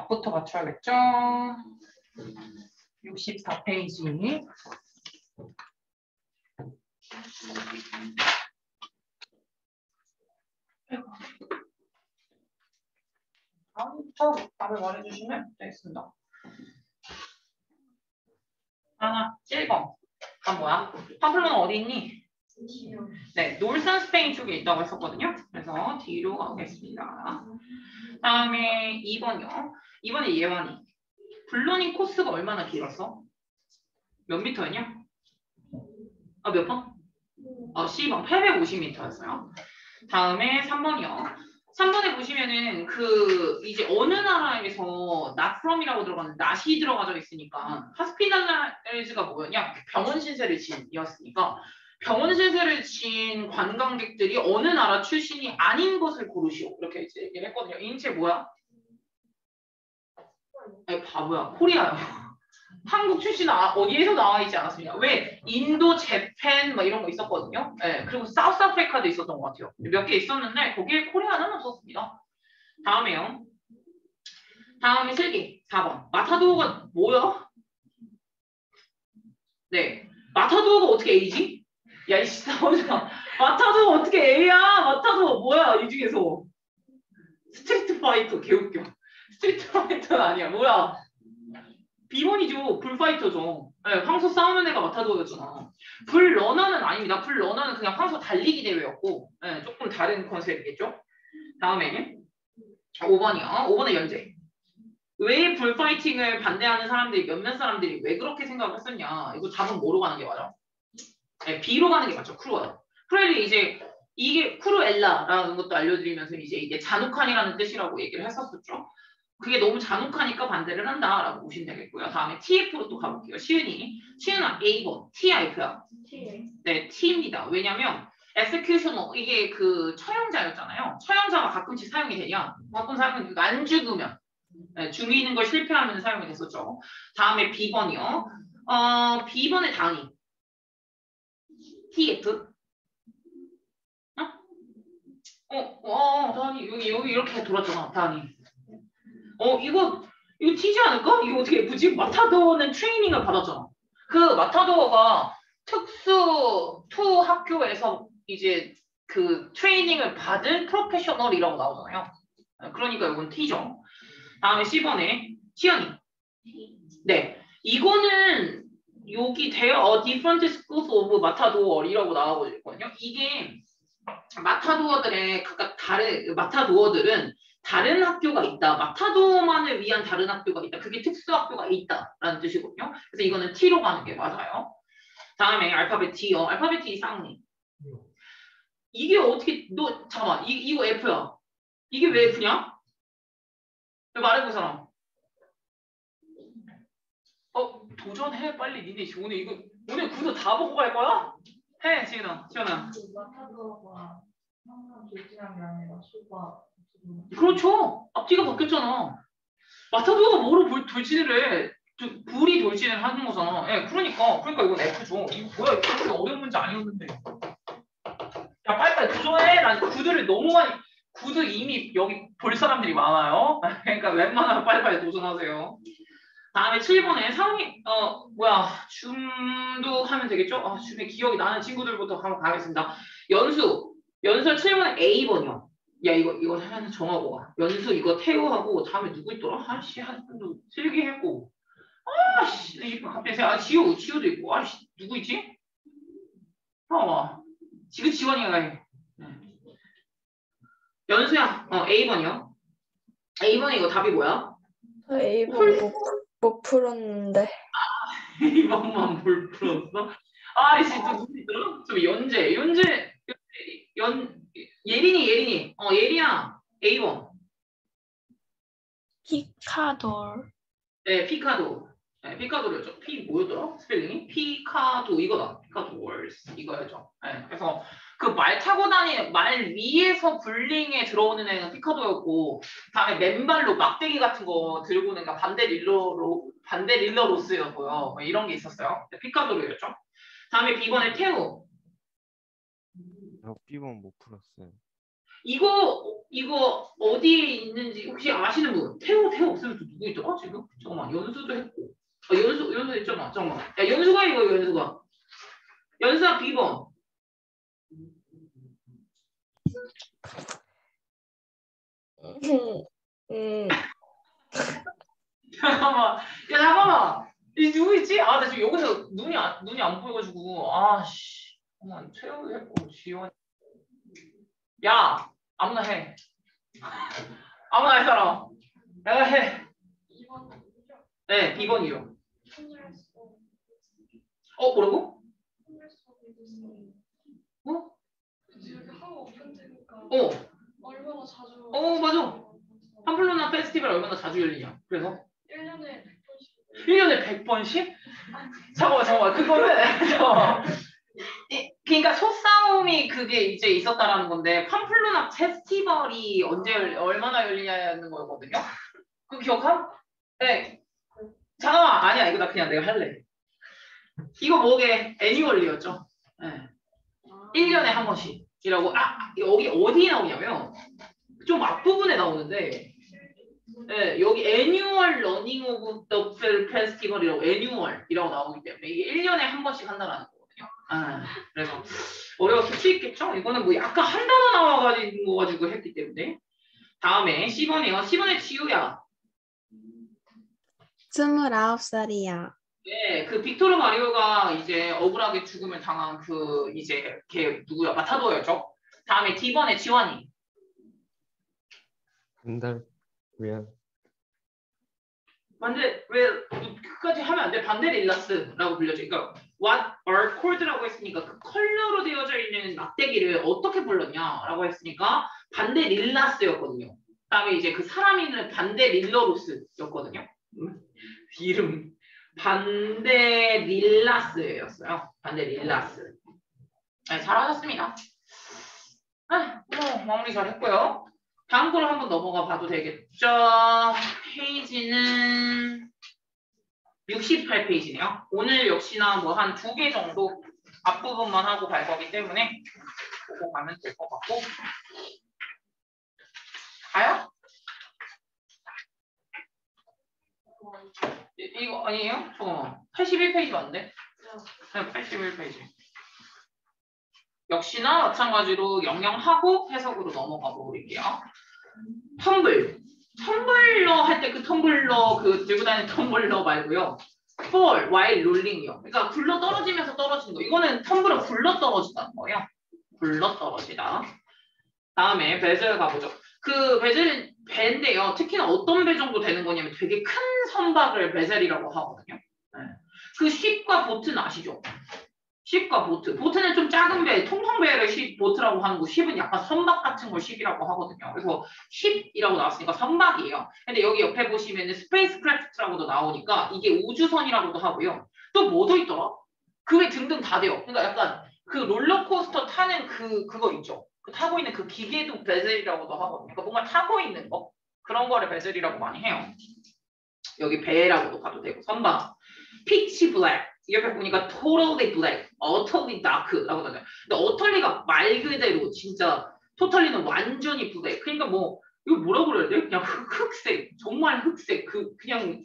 앞부터 맞춰야겠죠? 64페이지. 다음부터 답을 말해주시면 되겠습니다. 하나, 1번. 뭐야? 팜플로는 어디 있니? 네, 놀산 스페인 쪽에 있다고 했었거든요. 그래서 뒤로 가겠습니다. 다음에 2번이요. 2번에 예완이. 블러닝 코스가 얼마나 길었어? 몇 미터였냐? 몇 번? 10번. 850m였어요. 다음에 3번이요. 3번에 보시면은 이제 어느 나라에서 not from이라고 들어가는데 not이 들어가져 있으니까 하스피탈라이즈가 뭐였냐? 병원 신세를 진이었으니까 병원 신세를 진 관광객들이 어느 나라 출신이 아닌 것을 고르시오. 이렇게 이제 얘기를 했거든요. 인체 뭐야? 아니, 바보야. 코리아요. 한국 출신 어디에서 나와 있지 않았습니까? 왜? 인도, 재팬 막 이런 거 있었거든요. 네, 그리고 사우스 아프리카도 있었던 것 같아요. 몇 개 있었는데 거기에 코리아는 없었습니다. 다음에요. 다음에 슬기 4번. 마타도어가 뭐야? 네. 마타도어가 어떻게 A지? 야, 이씨, 나오잖아. 마타도어 어떻게 A야? 마타도어 뭐야, 이 중에서? 스트리트 파이터, 개웃겨. 스트리트 파이터는 아니야. 뭐야? B번이죠. 불파이터죠. 네, 황소 싸우는 애가 마타도어였잖아. 불러너는 아닙니다. 불러너는 그냥 황소 달리기 대회였고, 네, 조금 다른 컨셉이겠죠? 다음에 5번이요. 5번의 연재. 왜 불파이팅을 반대하는 사람들이 몇몇 사람들이 왜 그렇게 생각을 했었냐? 이거 답은 뭐로 가는 게 맞아? 네, B로 가는 게 맞죠. 크루얼. 크루엘이 이제 이게 크루엘라라는 것도 알려드리면서 이제 이게 잔혹한이라는 뜻이라고 얘기를 했었었죠. 그게 너무 잔혹하니까 반대를 한다라고 보시면 되겠고요. 다음에 TF로 또 가볼게요. 시은이. 시은아 A번. TIF야. 네, T입니다. 왜냐면 executioner 이게 처형자였잖아요. 처형자가 가끔씩 사용이 되냐? 가끔 사용이 안 죽으면. 네, 죽이는 걸 실패하면 사용이 됐었죠. 다음에 B번이요. B번의 단위. TF. 단위. 여기 이렇게 돌았잖아. 단위. 이거 T지 않을까? 이거 어떻게 F지? 마타도어는 트레이닝을 받았잖아. 그 마타도어가 특수 투 학교에서 이제 트레이닝을 받은 프로페셔널이라고 나오잖아요. 그러니까 이건 T죠. 다음에 C번에 시연이. 네. 이거는 여기 There are different schools of Matador이라고 나와거든요. 이게 마타도어들의 각각 마타도어들은 다른 학교가 있다. 마타도어만을 위한 다른 학교가 있다. 그게 특수학교가 있다라는 뜻이거든요. 그래서 이거는 T로 가는 게 맞아요. 다음에 알파벳 T요. 알파벳 T 쌍니. 이게 어떻게 잠깐만. 이거 F야. 이게 왜 F냐? 말해보잖아. 도전해 빨리. 니네 오늘 구도 다 보고 갈 거야? 해 지은아. 마타도어가 항상 돌진한 게 아니라 수가. 그렇죠. 앞뒤가 바뀌었잖아. 마타도어가 뭐로 돌진을 해? 불이 돌진을 하는 거잖아. 예, 그러니까 이건 F죠. 이거 뭐야? 이거 그렇게 어려운 문제 아니었는데. 야, 빨리빨리 도전해. 난 구두를 너무 많이. 구두 이미 여기 볼 사람들이 많아요. 그러니까 웬만하면 빨리빨리 도전하세요. 다음에 7번에 상위 줌도 하면 되겠죠? 줌에 기억이 나는 친구들부터 한번 가겠습니다. 연수 7번에 A번이요. 야, 이거 하나 정하고 와. 연수 이거 태우하고 다음에 누구 있더라? 아씨, 한 분도 슬기했고. 아씨, 이거 갑자기 지우도 있고. 아씨, 누구 있지? 지금 지원이가 해. 연수야, A번이요. A번에 이거 답이 뭐야? A번 못 풀었는데. A번만 뭘 풀었어? 아이씨, 또 누구 있더라? 좀 예린이. 예린아. A번. 피카돌. 네, 피카도. 네, 피카도였죠. 뭐였더라? 스펠링이? 피카도 이거다. 피카도월스 이거였죠. 네, 그래서 말 타고 다니는 말 위에서 굴링에 들어오는 애는 피카도였고, 다음에 맨발로 막대기 같은 거 들고 오는 애가 반데릴러로스였고요. 뭐 이런 게 있었어요. 네, 피카도였죠. 다음에 B번에 태우. B번 못 풀었어요. 이거 어디에 있는지 혹시 아시는 분? 태호 없으면 또 누구 있더라 지금? 잠깐만 연수도 했고. 연수 있잖아. 잠깐만. 야 연수가 이거 연수가. 연수가 B번. 잠깐만. 야 잠깐만. 이 누구 있지? 아 나 지금 여기서 눈이 안 보여가지고 아씨. 잠깐만 태호도 했고 지원. 야 아무나 해. 아무나 할 사람. 내가 해. 2번 네, B번이요. 손열소 뭐라고? 어? 여기 한국 오픈되니까 어, 얼마나 자주 맞아. 팜플로나 페스티벌 얼마나 자주 열리냐? 그래서 1년에 100번씩 1년에 100번씩? 잠깐만. 그거는 그러니까 소싸움이 그게 이제 있었다라는 건데 팜플로나 페스티벌이 얼마나 열리냐는 거거든요. 그 기억함? 네. 잠깐만 아니야 이거 나 그냥 내가 할래. 이거 뭐게 애니얼리였죠. 네. 1년에 한 번씩이라고. 여기 어디에 나오냐면 좀 앞부분에 나오는데 네, 여기 애니얼 러닝 오브 더 페스티벌이라고 애니얼이라고 나오기 때문에 이게 1년에 한 번씩 한다는 거거든요. 그래서 어려웠을 수 있겠죠. 이거는 뭐 약간 한 단어 나와가지고 했기 때문에. 다음에 C번이에요. C번의 지우야. 29살이야. 네, 그 빅토르 마리오가 이제 억울하게 죽음을 당한 그 이제 걔 누구야? 마타도였죠. 다음에 D번의 지환이. 반달 왜 왜 끝까지 하면 안 돼? 반데릴라스라고 불려져. 그러니까 what are called라고 했으니까 그 컬러로 되어져 있는 막대기를 어떻게 불렀냐라고 했으니까 반데릴라스였거든요. 그다음에 이제 그 사람 이름은 반데릴러루스였거든요. 이름 반데릴라스였어요. 반데릴라스. 네, 잘하셨습니다. 마무리 잘했고요. 다음 거로 한번 넘어가 봐도 되겠죠? 페이지는 68페이지네요. 오늘 역시나 뭐 한 2개 정도 앞부분만 하고 갈 거기 때문에 보고 가면 될 것 같고. 가요? 이거 아니에요? 잠깐만. 81페이지 맞는데? 네, 81페이지. 역시나 마찬가지로 영영하고 해석으로 넘어가 버릴게요. 텀블러 할 때 그 텀블러 그 들고 다니는 텀블러 말고요. fall while rolling이요. 그러니까 굴러 떨어지면서 떨어지는 거. 이거는 텀블러 굴러 떨어지다는 거예요. 굴러 떨어지다. 다음에 베젤 가보죠. 그 베젤은 배인데요. 특히나 어떤 배 정도 되는 거냐면 되게 큰 선박을 베젤이라고 하거든요. 네. 그 쉽과 보트는 아시죠? 쉽과 보트. 보트는 좀 작은 배, 통통배를 보트라고 하는 거, 쉽은 약간 선박 같은 걸 쉽이라고 하거든요. 그래서 쉽이라고 나왔으니까 선박이에요. 근데 여기 옆에 보시면은 스페이스크래프트라고도 나오니까 이게 우주선이라고도 하고요. 또 뭐도 있더라? 그게 등등 다 돼요. 그러니까 약간 그 롤러코스터 타는 그거 있죠. 그 타고 있는 그 기계도 베젤이라고도 하거든요. 그러니까 뭔가 타고 있는 거 그런 거를 베젤이라고 많이 해요. 여기 배라고도 가도 되고 선박. 피치 블랙. 옆에 보니까 totally black, utterly dark라고 하잖아요. 근데 utterly가 말 그대로 진짜 totally는 완전히 black. 그러니까 뭐 이거 뭐라고 그래야 돼? 그냥 흑색, 정말 흑색. 그냥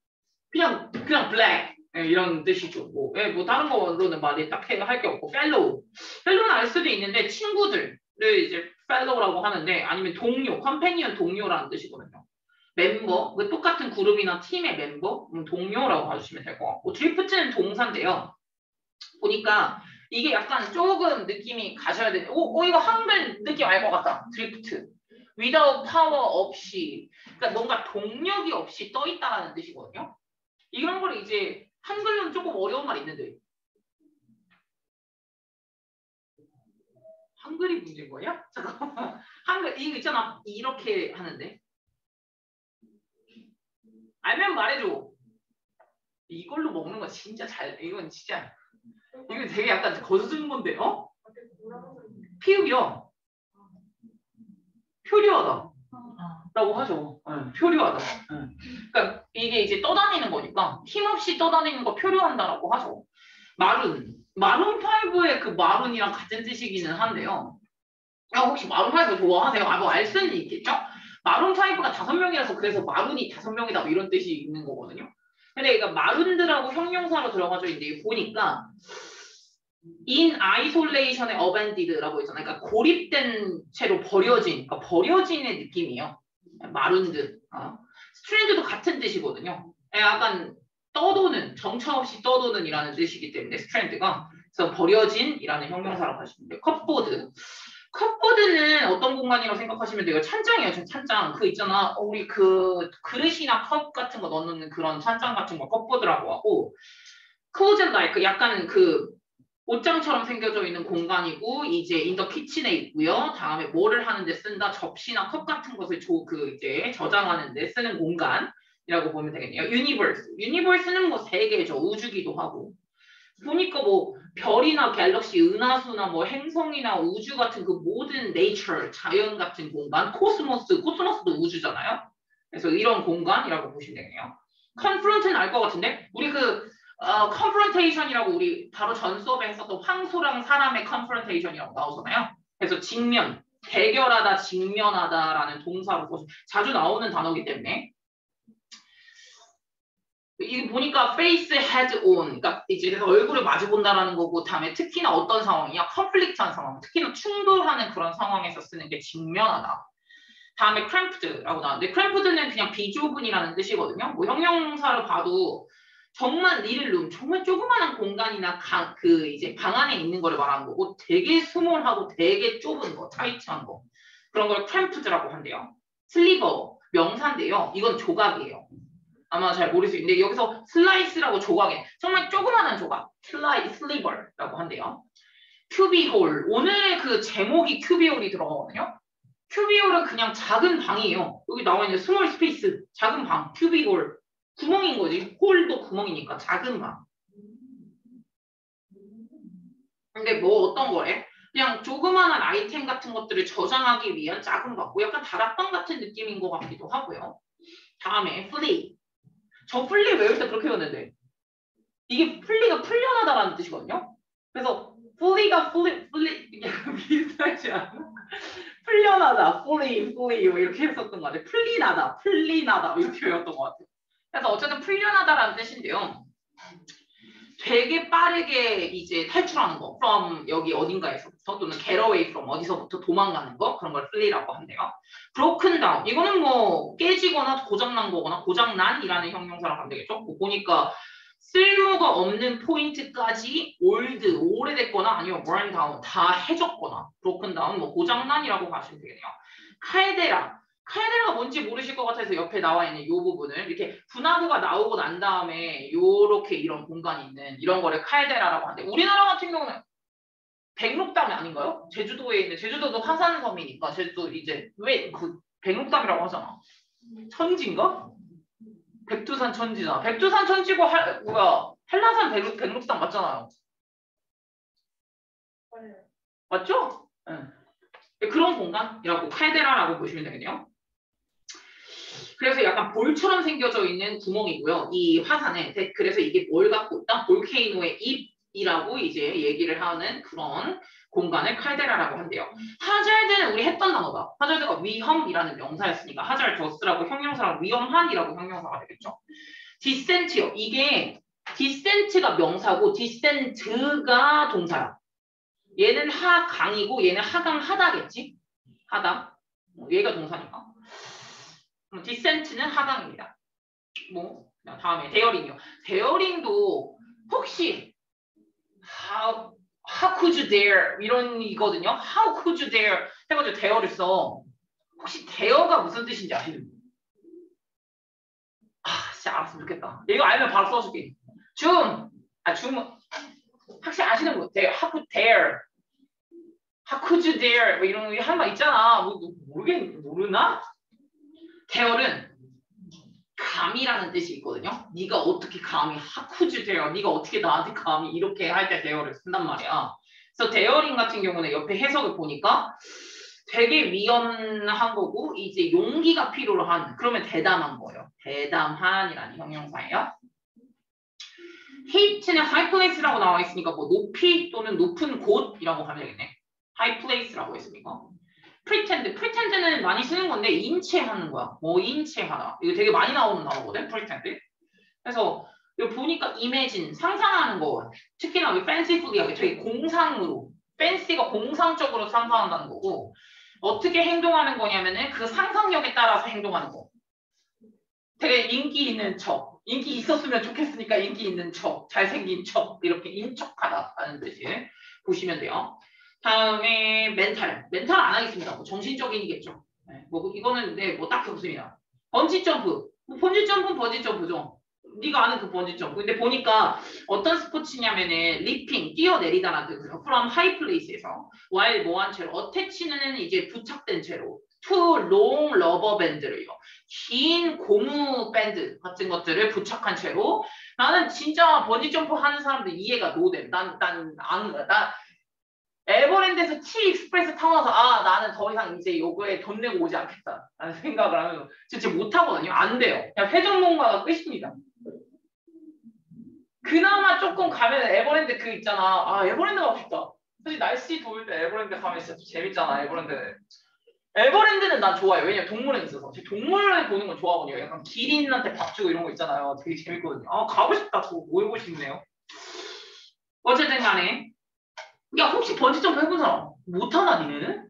black 이런 뜻이죠. 뭐 다른 거로는 말이 딱 할 게 없고 fellow는 알 수도 있는데 친구들을 이제 fellow라고 하는데 아니면 동료, 컴패니언 동료라는 뜻이거든요. 멤버, 똑같은 그룹이나 팀의 멤버, 동료라고 봐주시면 될 것 같고 드리프트는 동사인데요. 보니까 이게 약간 조금 느낌이 가셔야 되는 이거 한글 느낌 알 것 같다. 드리프트. without power 없이 그러니까 뭔가 동력이 없이 떠 있다라는 뜻이거든요. 이런 걸 이제 한글로는 조금 어려운 말 있는데 한글이 문제인 거야? 잠깐만. 한글 이거 있잖아. 이렇게 하는데 알면 말해줘. 이걸로 먹는 거 진짜 이건 되게 약간 거스른 건데, 피읍이요. 표류하다. 라고 하죠. 표류하다. 그러니까 이게 이제 떠다니는 거니까 힘없이 떠다니는 거 표류한다라고 하죠. 마룬 5의 그 마룬이랑 같은 뜻이기는 한데요. 혹시 마룬 파이브 좋아하세요? 뭐 알 수는 있겠죠? 마룬 파이브가 5명이라서 그래서 마룬이 5명이다 뭐 이런 뜻이 있는 거거든요. 근데 그러니까 마룬들하고 형용사로 들어가져 있는데 보니까 in isolation의 abandoned라고 있잖아요. 그러니까 고립된 채로 버려진, 그러니까 버려진의 느낌이에요. 마룬드. 스트랜드도 같은 뜻이거든요. 약간 떠도는, 정처 없이 떠도는 이라는 뜻이기 때문에 스트랜드가. 그래서 버려진이라는 형용사라고 하시면 돼요. 컵보드. 컵보드는 어떤 공간이라고 생각하시면 돼요? 찬장이에요. 저 찬장. 그 있잖아. 우리 그 그릇이나 컵 같은 거 넣는 그런 찬장 같은 거 컵보드라고 하고 closet like 약간 그 옷장처럼 생겨져 있는 공간이고 이제 인더 키친에 있고요. 다음에 뭐를 하는데 쓴다. 접시나 컵 같은 것을 이제 저장하는데 쓰는 공간이라고 보면 되겠네요. 유니버스. 유니버스는 뭐 세계죠. 우주기도 하고. 보니까 뭐 별이나 갤럭시, 은하수나 뭐 행성이나 우주 같은 그 모든 네이처, 자연 같은 공간, 코스모스도 우주잖아요. 그래서 이런 공간이라고 보시면 되겠네요. 컨프런트는 알 것 같은데 우리 컨프런테이션이라고 우리 바로 전 수업에 했었던 황소랑 사람의 컨프런테이션이라고 나오잖아요. 그래서 직면, 대결하다, 직면하다라는 동사로 자주 나오는 단어이기 때문에 이게 보니까 face head on, 그러니까 이제 얼굴을 마주 본다라는 거고, 다음에 특히나 어떤 상황이야? 컨플릭트한 상황, 특히나 충돌하는 그런 상황에서 쓰는 게 직면하다. 다음에 cramked라고 나왔는데 cramped는 그냥 비좁은이라는 뜻이거든요. 뭐 형용사를 봐도 정말 little room, 정말 조그마한 공간이나 이제 방 안에 있는 거를 말하는 거고, 되게 스몰하고 되게 좁은 거, 타이트한 거, 그런 걸 cramped라고 한대요. 슬리버, 명사인데요. 이건 조각이에요. 아마 잘 모를 수 있는데 여기서 슬라이스라고 조각에 정말 조그마한 조각, 슬리버라고 한대요. 큐비홀, 오늘의 그 제목이 큐비홀이 들어가거든요. 큐비홀은 그냥 작은 방이에요. 여기 나와 있는 스몰 스페이스, 작은 방, 큐비홀, 구멍인 거지. 홀도 구멍이니까 작은 방. 근데 뭐 어떤 거래? 그냥 조그마한 아이템 같은 것들을 저장하기 위한 작은 방, 뭐 약간 다락방 같은 느낌인 것 같기도 하고요. 다음에 플리. 저 플리 외울 때 그렇게 외웠는데 이게 플리가 풀려나다라는 뜻이거든요. 그래서 플리가 이게 비슷하지 않아? 풀려나다, 플리 뭐 이렇게 했었던 것 같아요. 풀리나다 이렇게 외웠던 것 같아요. 그래서 어쨌든 풀려나다라는 뜻인데요. 되게 빠르게 이제 탈출하는 거, from 여기 어딘가에서부터 또는 get away from 어디서부터 도망가는 거, 그런 걸 flee라고 한대요. broken down, 이거는 뭐 깨지거나 고장난 거거나 고장난이라는 형용사라고 하면 되겠죠. 뭐 보니까 쓸모가 없는 포인트까지 오래됐거나 아니면 burn down, 다 해졌거나 broken down, 뭐 고장난이라고 하시면 되겠네요. 카에데라가 뭔지 모르실 것 같아서 옆에 나와 있는 이 부분을 이렇게 분화구가 나오고 난 다음에 요렇게 이런 공간이 있는 이런 거를 카에데라라고 하는데 우리나라 같은 경우는 백록담이 아닌가요? 제주도에 있는 제주도도 화산섬이니까 제주도 이제 왜 그 백록담이라고 하잖아. 천지인가? 백두산 천지잖아. 백두산 천지고 한라산 백록담 맞잖아요. 맞죠? 응. 그런 공간이라고 카에데라라고 보시면 되겠네요. 그래서 약간 볼처럼 생겨져 있는 구멍이고요. 이 화산에. 그래서 이게 뭘 갖고 있다? 볼케이노의 입이라고 이제 얘기를 하는 그런 공간을 칼데라라고 한대요. 하잘드는 우리 했던 단어다. 하잘드가 위험이라는 명사였으니까 하잘더스라고 형용사랑 위험한이라고 형용사가 되겠죠. 디센트요. 이게 디센트가 명사고 디센트가 동사야. 얘는 하강이고 얘는 하강하다겠지? 하다. 얘가 동사니까. 디센트는 하강입니다. 뭐 다음에 데어링이요. 데어링도 혹시 how could you dare 이런 이거든요. How could you dare 해가지고 데어를 써. 혹시 데어가 무슨 뜻인지 아시는 분? 진짜 알았으면 좋겠다. 이거 알면 바로 써줄게. 줌 혹시 아시는 분? How could dare How could you dare 뭐 이런 할 말 있잖아. 뭐 모르나? 데어는 감이라는 뜻이 있거든요. 네가 어떻게 감히 How could you dare? 네가 어떻게 나한테 감히 이렇게 할 때 데어를 쓴단 말이야. 그래서 데어링 같은 경우는 옆에 해석을 보니까 되게 위험한 거고 이제 용기가 필요로 한 그러면 대담한 거예요. 대담한이라는 형용사예요. height는 high place라고 나와 있으니까 뭐 높이 또는 높은 곳이라고 하면 되겠네. high place라고 했습니까? pretend는 많이 쓰는 건데 인체하는 거야. 뭐 인체하다. 이거 되게 많이 나오는 단어거든. pretend. 그래서 여기 보니까 imagine 상상하는 거. 특히나 fancifully 되게 공상으로 fancy가 공상적으로 상상한다는 거고 어떻게 행동하는 거냐면은 그 상상력에 따라서 행동하는 거. 되게 인기 있는 척. 인기 있었으면 좋겠으니까 인기 있는 척. 잘생긴 척. 이렇게 인척하다라는 뜻이 보시면 돼요. 다음에 멘탈. 멘탈 안 하겠습니다. 뭐 정신적인이겠죠. 네, 뭐 이거는 네, 뭐 딱히 없습니다. 번지 점프. 뭐 번지 점프는 번지 점프죠. 네가 아는 그 번지 점프. 근데 보니까 어떤 스포츠냐면은 리핑, 뛰어내리다라는 뜻이에요. from high place에서 while 뭐한 채로 어태치는 이제 부착된 채로 to long rubber band를요. 긴 고무 밴드 같은 것들을 부착한 채로 나는 진짜 번지 점프 하는 사람들 이해가 노됨. 난 에버랜드에서 T 익스프레스 타고 나서 아 나는 더 이상 이제 요거에 돈 내고 오지 않겠다 라는 생각을 하면서 진짜 못하거든요. 안 돼요. 그냥 회전목마가 끝입니다. 그나마 조금 가면 에버랜드 그 있잖아. 아 에버랜드 가고 싶다. 사실 날씨 더울 때 에버랜드 가면 진짜 재밌잖아. 에버랜드는 난 좋아요. 왜냐면 동물원 있어서. 동물원에 보는 건 좋아하거든요. 약간 기린한테 밥 주고 이런 거 있잖아요. 되게 재밌거든요. 아 가고 싶다. 그거 모이고 싶네요. 어쨌든 간에 야 혹시 번지점프 해본 사람? 못하나 니네는?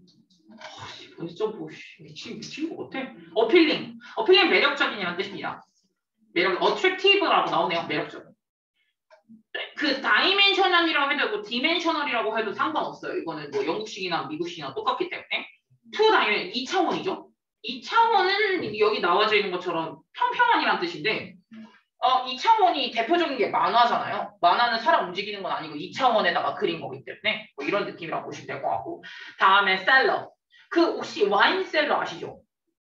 번지점프 미친 거 같아. 어필링 매력적이냐는 뜻입니다. 매력 attractive라고 나오네요. 매력적. 그 다이멘셔널이라고 해도 되고 디멘셔널이라고 해도 상관없어요. 이거는 뭐 영국식이나 미국식이나 똑같기 때문에 투 다이멘 2차원이죠. 2차원은 여기 나와져 있는 것처럼 평평한이란 뜻인데 2차원이 대표적인 게 만화잖아요. 만화는 사람 움직이는 건 아니고 2차원에다가 그린 거기 때문에 뭐 이런 느낌이라고 보시면 될 것 같고 다음에 셀러. 그 혹시 와인셀러 아시죠?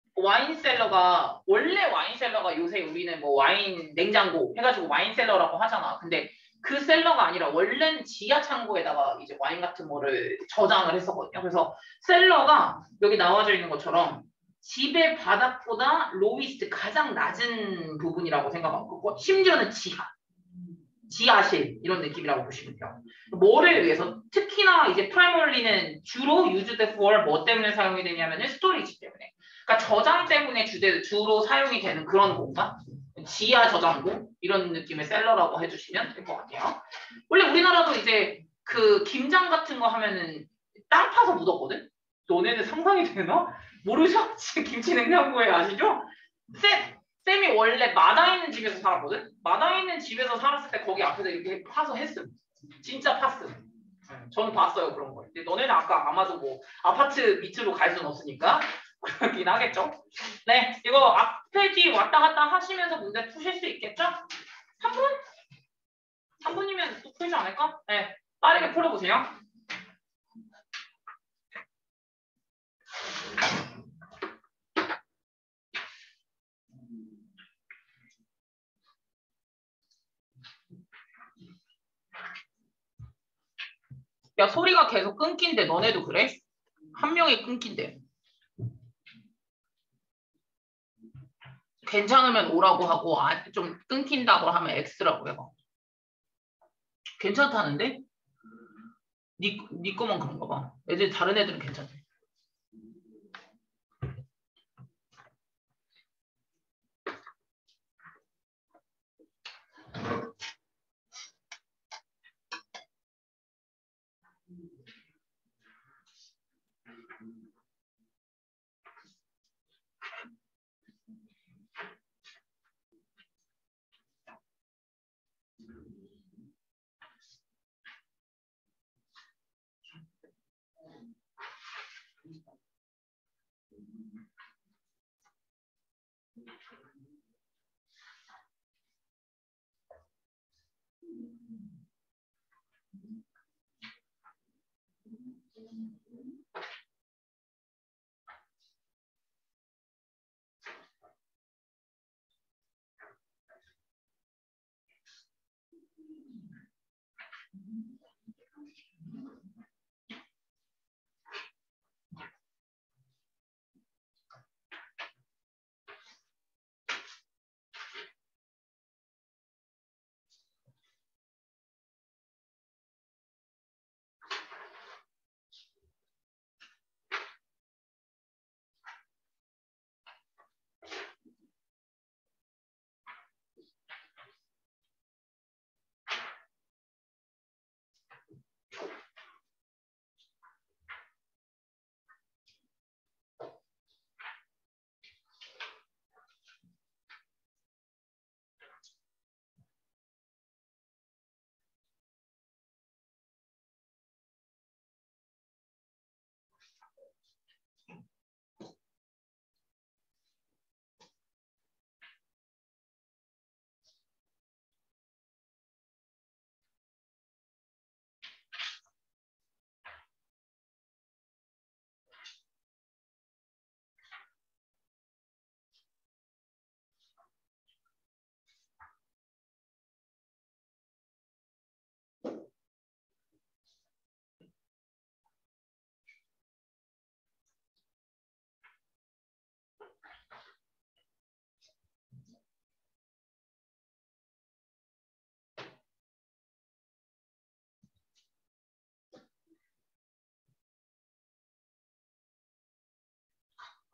원래 와인셀러가 요새 우리는 뭐 와인 냉장고 해가지고 와인셀러라고 하잖아. 근데 그 셀러가 아니라 원래는 지하 창고에다가 이제 와인 같은 거를 저장을 했었거든요. 그래서 셀러가 여기 나와져 있는 것처럼 집의 바닥보다 로위스트 가장 낮은 부분이라고 생각하고 심지어는 지하실 이런 느낌이라고 보시면 돼요. 뭐를 위해서? 특히나 이제 프라이머리는 주로 used for 뭐 때문에 사용이 되냐면은 스토리지 때문에. 그러니까 저장 때문에 주로 사용이 되는 그런 공간? 지하 저장고 이런 느낌의 셀러라고 해주시면 될 것 같아요. 원래 우리나라도 이제 그 김장 같은 거 하면은 땅 파서 묻었거든? 너네는 상상이 되나? 모르죠? 지금 김치 냉장고에 아시죠? 쌤이 원래 마당 있는 집에서 살았거든? 마당 있는 집에서 살았을 때 거기 앞에서 이렇게 파서 했음. 진짜 팠음. 저는 봤어요 그런 거. 근데 너네는 아까 아마도 뭐 아파트 밑으로 갈 수는 없으니까 그렇긴 하겠죠? 네, 이거 앞에 뒤 왔다 갔다 하시면서 문제 푸실 수 있겠죠? 3분? 3분이면 또 풀지 않을까? 네, 빠르게 풀어보세요. 야, 소리가 계속 끊긴데 너네도 그래? 한 명이 끊긴대. 괜찮으면 오라고 하고 좀 끊긴다고 하면 X라고 해봐. 괜찮다는데? 니 거만 그런가 봐. 다른 애들은 괜찮대.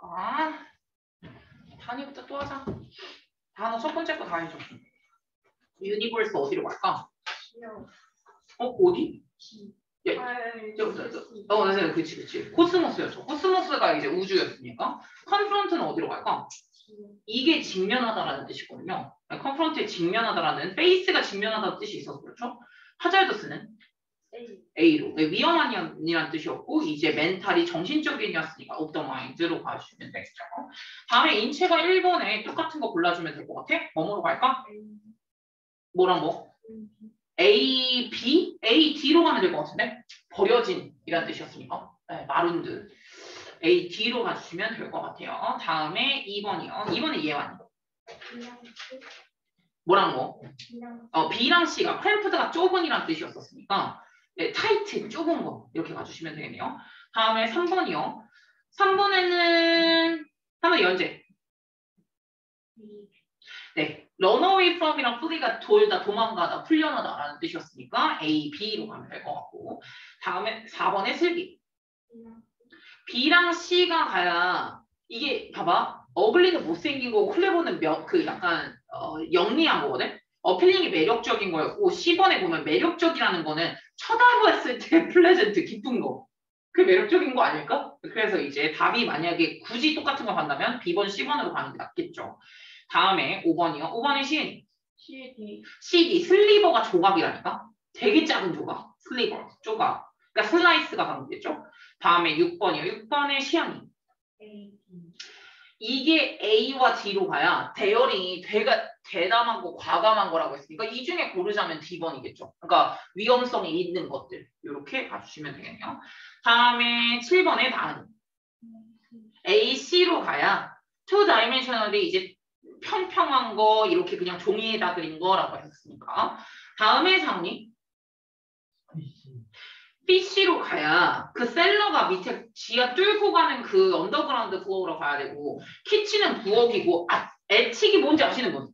단위부터 또 하자. 단어 첫 번째 거 다 해줘. 유니버스 어디로 갈까? 귀여워. 어디? 예. 아, 그치. 코스모스였죠. 코스모스가 이제 우주였으니까. 컨프런트는 어디로 갈까? 이게 직면하다라는 뜻이거든요. 컨프런트에 직면하다라는, 페이스가 직면하다는 뜻이 있어서 그렇죠. 하잘드스는 A로. 위험한이라는 뜻이었고, 이제 멘탈이 정신적인이었으니까 of the mind로 가주시면 되겠죠. 다음에 인체가 1번에 똑같은 거 골라주면 될 것 같아? 뭐로 갈까? 뭐랑 뭐? A, B? A, D로 가면 될 것 같은데? 버려진이라는 뜻이었으니까. 네, 마룬드. A, D로 가주시면 될 것 같아요. 다음에 2번이요. 2번은 예완. 뭐랑 뭐? B랑 C가 크램프드가 좁은이라는 뜻이었었으니까 네, 타이트, 좁은 거 이렇게 가주시면 되겠네요. 다음에 3번이요. 3번에는 연재. 네, run away from이랑 flee가 돌다, 도망가다, 풀려나다라는 뜻이었으니까 A, B로 가면 될 것 같고 다음에 4번에 슬기. B랑 C가 가야 이게 봐봐. 어글리는 못생긴 거고 클레버는 약간 영리한 거거든. 어필링이 매력적인 거였고 10번에 보면 매력적이라는 거는 쳐다봤을 때 플레젠트 기쁜 거. 그게 매력적인 거 아닐까? 그래서 이제 답이 만약에 굳이 똑같은 거 간다면 B번, C번으로 가는 게 낫겠죠. 다음에 5번이요. 5번의 시인. CD. 슬리버가 조각이라니까? 되게 작은 조각. 슬리버. 조각. 그러니까 슬라이스가 가능겠죠. 다음에 6번이요. 6번의 시연이. 이게 A와 D로 가야 대열이 대담한 거, 과감한 거라고 했으니까 이 중에 고르자면 D번이겠죠. 그러니까 위험성이 있는 것들. 이렇게 봐주시면 되겠네요. 다음에 7번의 다은. A, C로 가야 투 다이멘셔널이 이제 평평한 거 이렇게 그냥 종이에다 그린 거라고 했으니까. 다음에 상리. B씨로 가야 그 셀러가 밑에 지하 뚫고 가는 그 언더그라운드 부엌으로 가야 되고 키친은 부엌이고 애칙이 뭔지 아시는 분?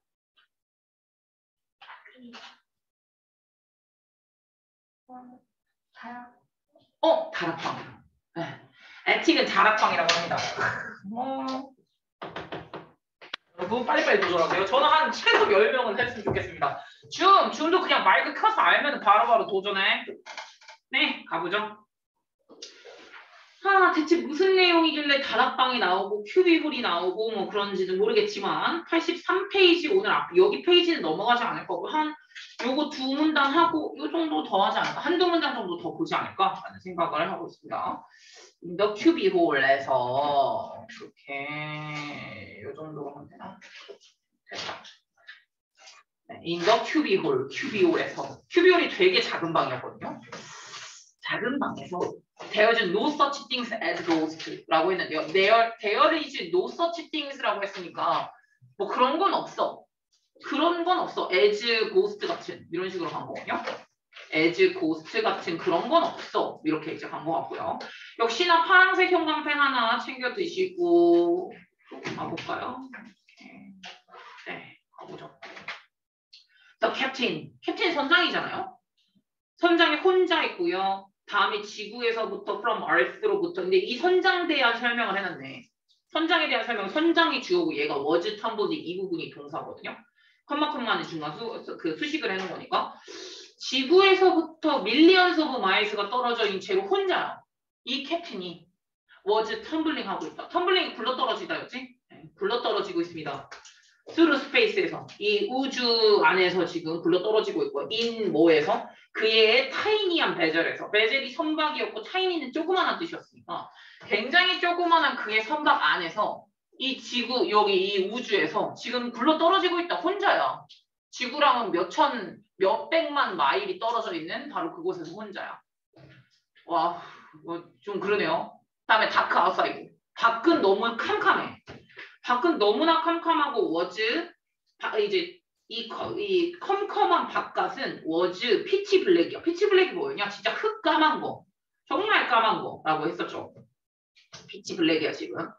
다락방. 네. 애칙은 다락방이라고 합니다. 여러분 빨리빨리 도전하세요. 저는 한 최소 10명은 했으면 좋겠습니다. 줌도 그냥 마이크 켜서 알면 바로바로 도전해. 네, 가보죠. 대체 무슨 내용이길래 다락방이 나오고 큐비홀이 나오고 뭐 그런지는 모르겠지만 83페이지 오늘 여기 페이지는 넘어가지 않을 거고 요거 2문단 하고 요 정도 더 하지 않을까? 한두 문장 정도 더 보지 않을까? 라는 생각을 하고 있습니다. 인더 큐비홀에서 이렇게 요 정도로 하면 되나? 됐다. 인더 큐비홀에서 큐비홀이 되게 작은 방이었거든요. 작은 방에서 There's no such things as ghost라고 했는데요. There is no such things라고 했으니까 뭐 그런 건 없어. as ghost 같은 이런 식으로 간 거거든요. as ghost 같은 그런 건 없어. 이렇게 이제 간 거 같고요. 역시나 파란색 형광펜 하나 챙겨 드시고 가볼까요? 네, 가보죠. The captain 선장이잖아요. 선장이 혼자 있고요. 다음에 지구에서부터 from earth로부터 근데 이 선장에 대한 설명을 해놨네. 선장에 대한 설명, 선장이 주어고 얘가 was 텀블링 이 부분이 동사거든요. 컴마는 중간 수식을 해놓은 거니까 지구에서부터 millions of miles가 떨어져 있는 채로 혼자야. 이 캡틴이 was 텀블링 하고 있다. 텀블링이 굴러떨어지다였지? 네, 굴러떨어지고 있습니다. through space에서 이 우주 안에서 지금 굴러떨어지고 있고 in 뭐에서 그의 타이니한 베젤이 선박이었고 타이니는 조그만한 뜻이었으니까 굉장히 조그만한 그의 선박 안에서 이 지구 여기 이 우주에서 지금 굴러떨어지고 있다. 혼자야. 지구랑은 몇백만 마일이 떨어져 있는 바로 그곳에서 혼자야. 와, 좀 그러네요. 다음에 다크 아웃사이드. 밖은 너무 캄캄해. 밖은 너무나 캄캄하고 이제 이 컴컴한 바깥은 피치 블랙이야. 피치 블랙이 뭐였냐? 진짜 흑까만 거. 정말 까만 거라고 했었죠. 피치 블랙이야 지금.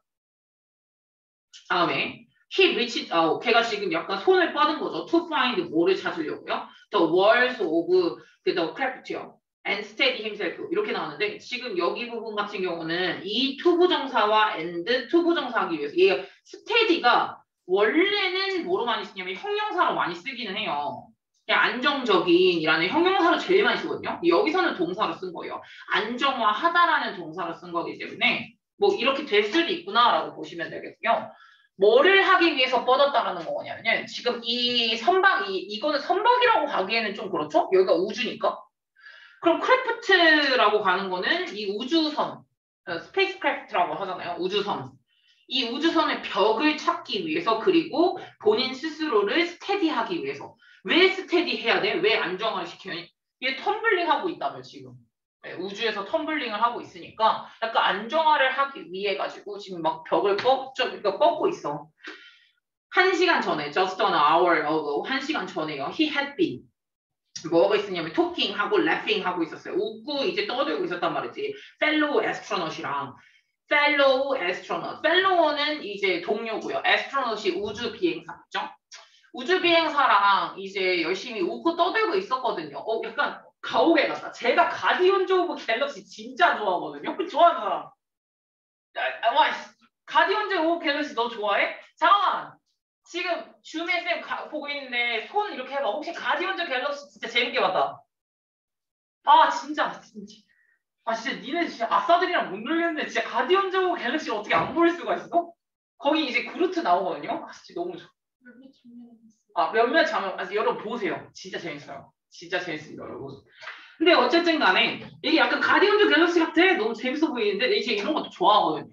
다음에 걔가 지금 약간 손을 뻗은 거죠. To find 뭐를 찾으려고요? The walls of the craft요. and steady himself 이렇게 나왔는데 지금 여기 부분 같은 경우는 이 투부정사와 and 투부정사 하기 위해서 얘가 steady가 원래는 뭐로 많이 쓰냐면 형용사로 많이 쓰기는 해요. 그냥 안정적인이라는 형용사로 제일 많이 쓰거든요. 여기서는 동사로 쓴 거예요. 안정화하다라는 동사로 쓴 거기 때문에 뭐 이렇게 될 수도 있구나라고 보시면 되겠고요. 뭐를 하기 위해서 뻗었다라는 거냐면 지금 이 선박 이거는 선박이라고 하기에는 좀 그렇죠? 여기가 우주니까. 그럼 크래프트라고 가는 거는 이 우주선, 스페이스 크래프트라고 하잖아요. 우주선. 이 우주선의 벽을 찾기 위해서 그리고 본인 스스로를 스테디하기 위해서. 왜 스테디 해야 돼? 왜 안정화를 시켜야 돼? 얘 텀블링 하고 있다며 지금. 네, 우주에서 텀블링을 하고 있으니까 약간 안정화를 하기 위해 가지고 지금 막 벽을 꺾고 있어. 1시간 전에, just an hour ago, 1시간 전에요. He had been. 뭐가 있었냐면 토킹 하고 래핑 하고 있었어요. 웃고 이제 떠들고 있었단 말이지. fellow astronaut이랑 fellow astronaut. fellow는 이제 동료고요. astronaut이 우주 비행사죠. 우주 비행사랑 이제 열심히 웃고 떠들고 있었거든요. 약간 가오게 같다. 제가 가디언즈 오브 갤럭시 진짜 좋아하거든요. 좋아하는 사람. 와, 가디언즈 오브 갤럭시 너 좋아해? 잠깐만. 지금 줌의 쌤 보고 있는데 손 이렇게 해봐. 혹시 가디언즈 갤럭시 진짜 재밌게 봤다. 아 진짜. 아 진짜 니네 진짜 아싸들이랑 못 놀겠는데 진짜 가디언즈 오브 갤럭시를 어떻게 안 볼 수가 있어? 거기 이제 그루트 나오거든요. 아 진짜 너무 좋아. 몇몇 장면 여러분 보세요. 진짜 재밌어요. 진짜 재밌습니다 여러분. 근데 어쨌든 간에 이게 약간 가디언즈 갤럭시 같아. 너무 재밌어 보이는데 이제 이런 것도 좋아하거든요.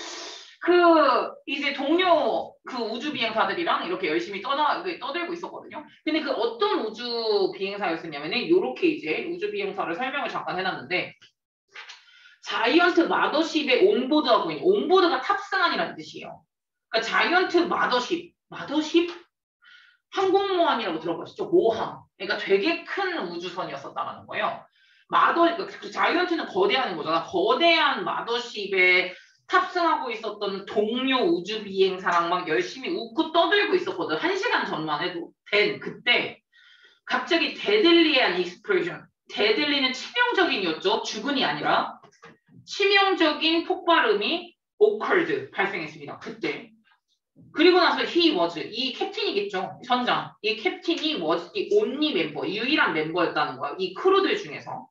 이제 동료 우주 비행사들이랑 이렇게 열심히 떠들고 있었거든요. 근데 어떤 우주 비행사였었냐면은 요렇게 이제 우주 비행사를 설명을 잠깐 해놨는데 자이언트 마더십에 온보드하고 있는 온보드가 탑승한이라는 뜻이에요. 그러니까 자이언트 마더십 항공모함이라고 들어보셨죠? 모함. 그러니까 되게 큰 우주선이었었다는 거예요. 그 자이언트는 거대한 거잖아. 거대한 마더십에 탑승하고 있었던 동료 우주 비행사랑 막 열심히 웃고 떠들고 있었거든. 1시간 전만 해도 그때 갑자기 데들리한 익스플로전. 데들리는 치명적인이었죠. 죽은이 아니라 치명적인 폭발음이 occurred 발생했습니다. 그때. 그리고 나서 he was 이 캡틴이겠죠. 선장. 이 캡틴이 was 이 only 멤버 유일한 멤버였다는 거야. 이 크루들 중에서.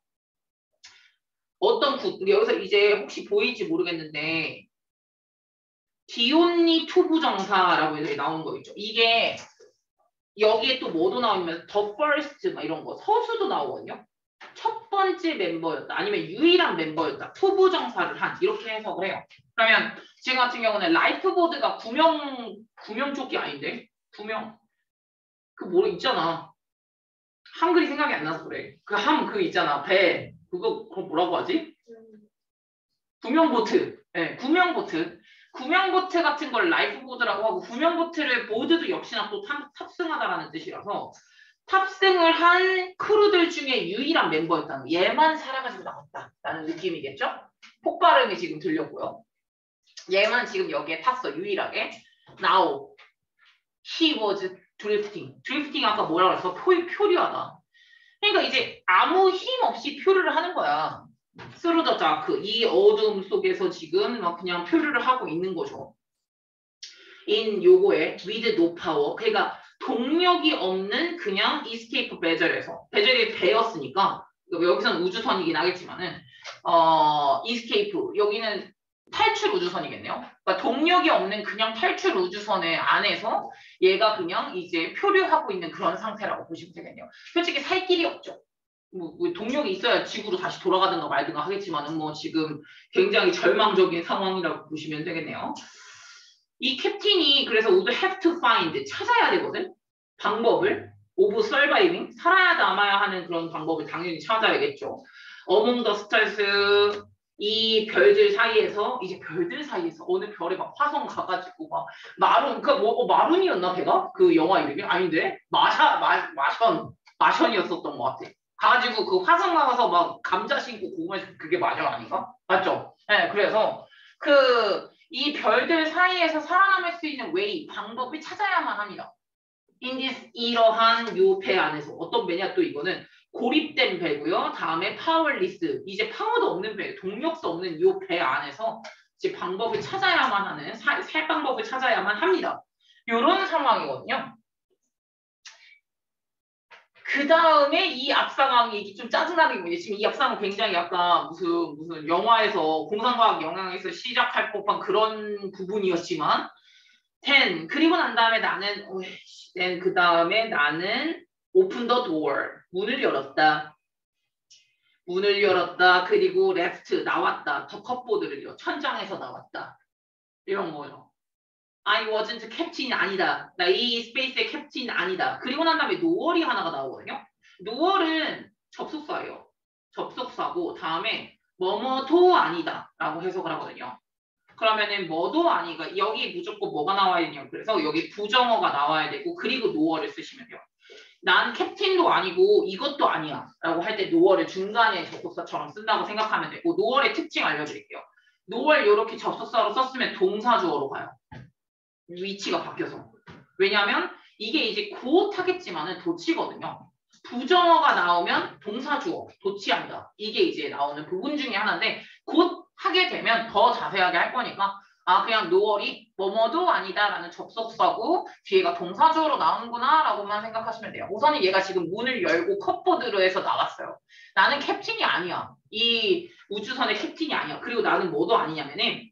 여기서 이제 혹시 보이지 모르겠는데 디온니 투부정사라고 해서 나온 거 있죠. 이게 여기에 또 뭐도 나오면 the first 막 이런 거 서수도 나오거든요. 첫 번째 멤버였다. 아니면 유일한 멤버였다. 투부정사를 한 이렇게 해석을 해요. 그러면 지금 같은 경우는 라이프보드가 구명조끼 아닌데? 뭐로 있잖아. 한글이 생각이 안 나서 그래. 있잖아. 배. 그거 뭐라고 하지? 구명보트. 네, 구명보트. 구명보트 같은 걸 라이프보드라고 하고 구명보트를 보드도 역시나 또 탑승하다라는 뜻이라서 탑승을 한 크루들 중에 유일한 멤버였다는 얘만 살아가지고 나왔다라는 느낌이겠죠? 폭발음이 지금 들렸고요. 얘만 지금 여기에 탔어 유일하게. Now he was drifting. drifting 아까 뭐라고 했어? 표류하다. 그러니까 이제 아무 힘 없이 표류를 하는 거야. through the dark. 이 어둠 속에서 지금 막 그냥 표류를 하고 있는 거죠. in 요거에 with no power. 그러니까 동력이 없는 그냥 escape 배절이 배였으니까 여기서는 우주선이긴 하겠지만은 escape 여기는 탈출 우주선이겠네요. 그러니까 동력이 없는 그냥 탈출 우주선의 안에서 얘가 그냥 이제 표류하고 있는 그런 상태라고 보시면 되겠네요. 솔직히 살 길이 없죠. 뭐 동력이 있어야 지구로 다시 돌아가든가 말든가 하겠지만은 뭐 지금 굉장히 절망적인 상황이라고 보시면 되겠네요. 이 캡틴이 그래서 would have to find 찾아야 되거든. 방법을 of surviving 살아남아야 하는 그런 방법을 당연히 찾아야겠죠. among the stars 이 별들 사이에서 어느 별에 막 화성 가가지고 막 마룬이었나 배가? 그 영화 이름이? 아닌데? 마션이었었던 것 같아. 가가지고 그 화성 나가서 막 감자 신고 고구마 신고 그게 마션 아닌가? 맞죠? 네, 그래서 이 별들 사이에서 살아남을 수 있는 방법을 찾아야만 합니다. 이러한 요 배 안에서 어떤 배냐 또 이거는 고립된 배고요. 다음에 파워리스. 이제 파워도 없는 배, 동력도 없는 이 배 안에서 이제 방법을 찾아야만 하는, 살 방법을 찾아야만 합니다. 이런 상황이거든요. 그 다음에 이 앞상황이 좀 짜증나는 게 지금 이 앞상황은 굉장히 약간 무슨 영화에서 공상과학 영향에서 시작할 법한 그런 부분이었지만 그리고 난 다음에 나는 그 다음에 나는 open the door 문을 열었다. 문을 열었다. 그리고 left 나왔다. 더 컵보드를요. 천장에서 나왔다. 이런 거요. I wasn't captain 아니다. 나 이 스페이스의 캡틴 아니다. 그리고 난 다음에 노월이 하나가 나오거든요. 노월은 접속사예요. 접속사고 다음에 뭐뭐도 아니다 라고 해석을 하거든요. 그러면은 뭐도 아니가 여기 무조건 뭐가 나와야 되냐. 그래서 여기 부정어가 나와야 되고 그리고 노월을 쓰시면 돼요. 난 캡틴도 아니고 이것도 아니야 라고 할 때 노월을 중간에 접속사처럼 쓴다고 생각하면 되고 노월의 특징 알려드릴게요. 노월 이렇게 접속사로 썼으면 동사주어로 가요. 위치가 바뀌어서. 왜냐하면 이게 이제 곧 하겠지만은 도치거든요. 부정어가 나오면 동사주어, 도치한다. 이게 이제 나오는 부분 중에 하나인데 곧 하게 되면 더 자세하게 할 거니까 그냥 노월이 뭐뭐도 아니다 라는 접속사고 뒤에가 동사주어로 나오는구나 라고만 생각하시면 돼요. 우선은 얘가 지금 문을 열고 컵보드로 해서 나왔어요. 나는 캡틴이 아니야. 이 우주선의 캡틴이 아니야. 그리고 나는 뭐도 아니냐면은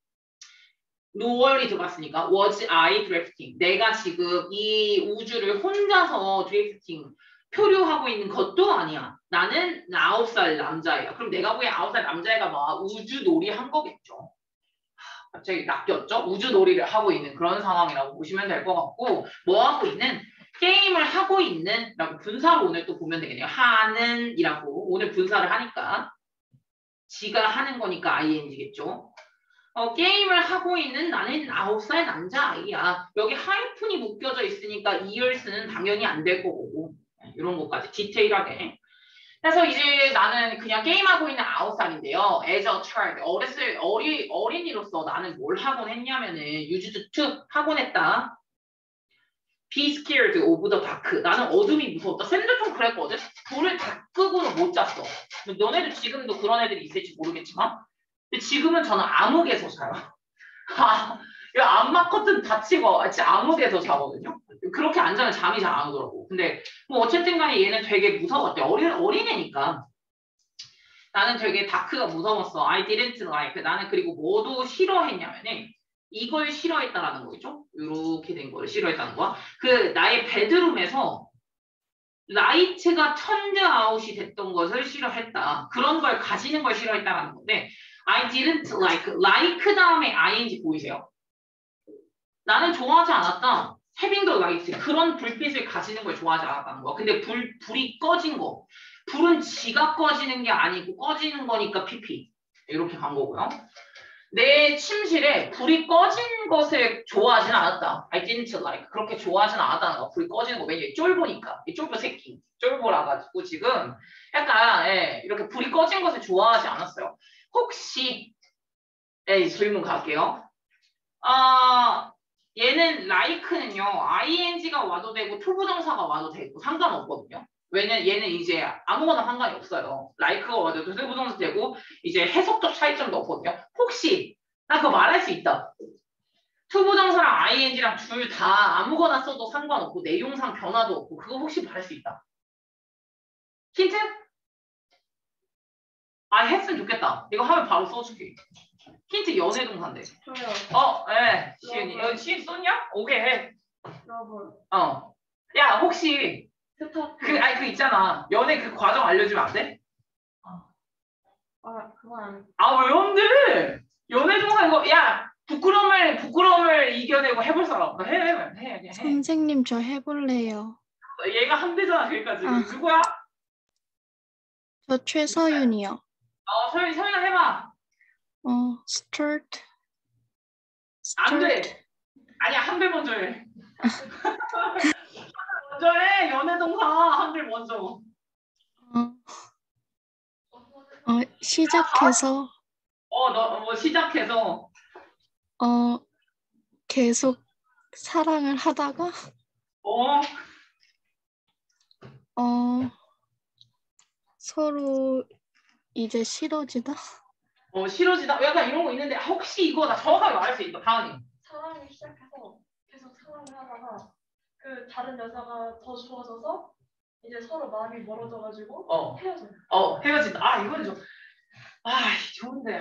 노월이 들어갔으니까 was I drifting 내가 지금 이 우주를 혼자서 드리프팅 표류하고 있는 것도 아니야. 나는 9살 남자애야. 그럼 내가 보기엔 9살 남자애가 막 우주놀이 한 거겠죠. 갑자기 낚였죠? 우주놀이를 하고 있는 그런 상황이라고 보시면 될 것 같고 뭐 하고 있는? 게임을 하고 있는 라고 분사로 오늘 또 보면 되겠네요. 하는 이라고 오늘 분사를 하니까 지가 하는 거니까 ing겠죠. 게임을 하고 있는 나는 9살 남자아이야. 여기 하이픈이 묶여져 있으니까 이열스는 당연히 안 될 거고 이런 것까지 디테일하게. 그래서 이제 나는 그냥 게임하고 있는 9살인데요. As a child, 어린이로서 나는 뭘 하곤 했냐면은 used to 하곤 했다. Be scared of the dark. 나는 어둠이 무서웠다. 쌤도 좀 그랬거든. 불을 다 끄고는 못 잤어. 너네도 지금도 그런 애들이 있을지 모르겠지만 근데 지금은 저는 암흑에서 자요. 암막 커튼 닫히고 진짜 암흑에서 자거든요. 그렇게 안 자면 잠이 잘 안 오더라고. 근데 뭐 어쨌든 간에 얘는 되게 무서웠대. 어린애니까. 나는 되게 다크가 무서웠어. I didn't like. 나는 그리고 뭐도 싫어했냐면은 이걸 싫어했다라는 거겠죠? 이렇게 된 걸 싫어했다는 거야. 그 나의 베드룸에서 라이트가 턴드 아웃이 됐던 것을 싫어했다. 그런 걸 가지는 걸 싫어했다라는 건데 I didn't like 다음에 ing 보이세요? 나는 좋아하지 않았다. having the light 그런 불빛을 가지는 걸 좋아하지 않았다는 거야. 근데 불이 꺼진 거. 불은 지가 꺼지는 게 아니고 꺼지는 거니까 PP. 이렇게 간 거고요. 내 침실에 불이 꺼진 것을 좋아하진 않았다. I didn't like. 그렇게 좋아하진 않았다는 거야. 불이 꺼지는 거. 왜냐면 쫄보니까. 이 쫄보 새끼. 쫄보라 가지고 지금 약간 이렇게 불이 꺼진 것을 좋아하지 않았어요. 혹시 질문 갈게요. 얘는 like는요. ing가 와도 되고 투부정사가 와도 되고 상관없거든요. 왜냐면 얘는 이제 아무거나 상관이 없어요. like가 와도 투부정사 되고 이제 해석적 차이점도 없거든요. 혹시 나 그거 말할 수 있다. 투부정사랑 ing랑 둘 다 아무거나 써도 상관없고 내용상 변화도 없고 그거 혹시 말할 수 있다. 힌트? 했으면 좋겠다. 이거 하면 바로 써줄게. 힌트 연애동사인데. 저요. 시은이. 여기 시은 썼냐? 오케이 해. 러브. 야 혹시 스토프. 그 있잖아. 연애 그 과정 알려주면 안 돼? 그건 왜 안 돼? 연애동사 이거 야 부끄러움을 이겨내고 해볼 사람. 너 해. 선생님 저 해볼래요. 얘가 한 대잖아 그러니까 지금. 누구야? 저 최서윤이요. 서윤아 해봐. start. 안 돼. 아니야 한 배 먼저 해. 먼저 해. 연애동사 한 배 먼저. 시작해서 너 시작해서 계속 사랑을 하다가 서로 이제 싫어지다. 싫어지다. 약간 이런 거 있는데 혹시 이거 나 정확하게 말할 수 있다. 다은이. 사랑이 시작해서 계속 사랑을 하다가 그 다른 여자가 더 좋아져서 이제 서로 마음이 멀어져가지고 헤어져요. 헤어진다. 이거는 좀 좋은데.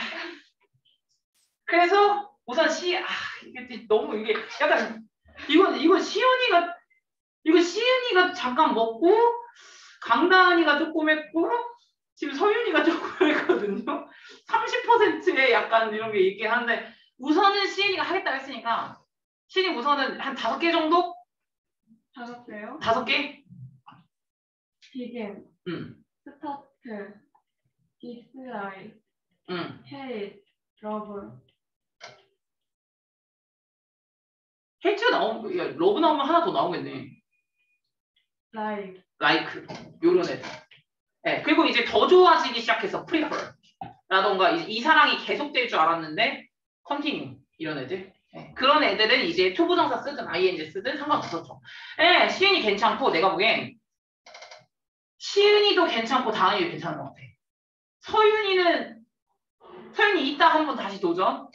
그래서 우선 이게 너무 이게 약간 이건 시은이가 잠깐 먹고 강다은이가 조금 했고 지금 서윤이가 조금 했거든요. 30%의 약간 이런 게 있긴 한데 우선은 시은이가 하겠다 했으니까 시은이 우선은 한 5개 정도? 5개요? 5개? begin, 스타트, dislike, hate, love. 헤이트가 러브 나오면 하나 더 나오겠네. like 요런 애들. 네, 그리고 이제 더 좋아지기 시작해서 prefer 라던가 이제 이 사랑이 계속될 줄 알았는데 continue 이런 애들. 네, 그런 애들은 이제 투부정사 쓰든 ing 쓰든 상관없었죠. 네, 시은이 괜찮고 내가 보기엔 시은이도 괜찮고 다은이도 괜찮은 것 같아. 서윤이 이따 한번 다시 도전.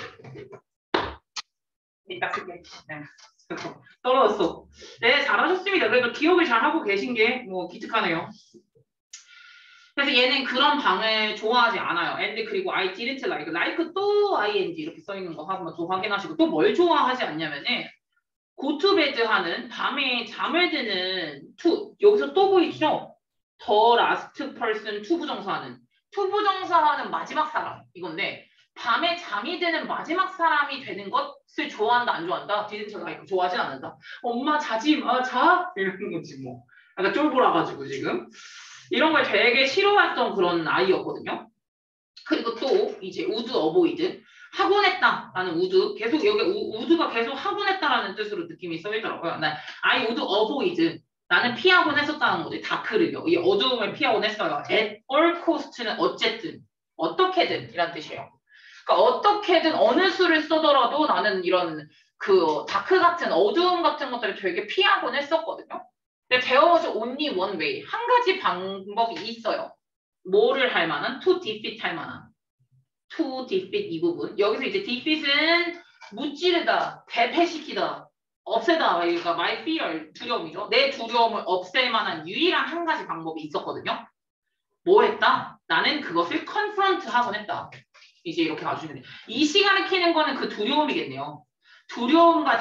이따 쓸게. 네. 떨어졌어. 네, 잘하셨습니다. 그래도 기억을 잘하고 계신 게 뭐 기특하네요. 그래서 얘는 그런 방을 좋아하지 않아요. and 그리고 I didn't like 또 ing 이렇게 써있는 거 한번 또 확인하시고 또 뭘 좋아하지 않냐면은 go to bed 하는 밤에 잠을 드는 to 여기서 또 보이시죠? the last person 투부정사하는 마지막 사람 이건데 밤에 잠이 드는 마지막 사람이 되는 것을 좋아한다 안 좋아한다? didn't like 좋아하진 않는다. 엄마 자지 마 자? 이러는 거지 뭐. 약간 쫄보라가지고 지금 이런 걸 되게 싫어했던 그런 아이였거든요. 그리고 또 이제 would avoid 하곤 했다라는 would 계속 여기 would가 계속 하곤 했다라는 뜻으로 느낌이 써있더라고요. I would avoid 나는 피하곤 했었다는 거지. 다크를요. 이 어두움을 피하곤 했어요. at all cost는 어쨌든 어떻게든 이란 뜻이에요. 그러니까 어떻게든 어느 수를 쓰더라도 나는 이런 그 다크 같은 어두움 같은 것들을 되게 피하곤 했었거든요. 근데 there was only one way. 한 가지 방법이 있어요. 뭐를 할 만한? to defeat 할 만한. to defeat 이 부분. 여기서 이제 defeat은 무찌르다, 대패시키다, 없애다. 그러니까 my fear, 두려움이죠. 내 두려움을 없앨 만한 유일한 한 가지 방법이 있었거든요. 뭐 했다? 나는 그것을 confront 하곤 했다. 이제 이렇게 봐주시면 돼요. 이 시간을 키는 거는 그 두려움이겠네요. 두려움과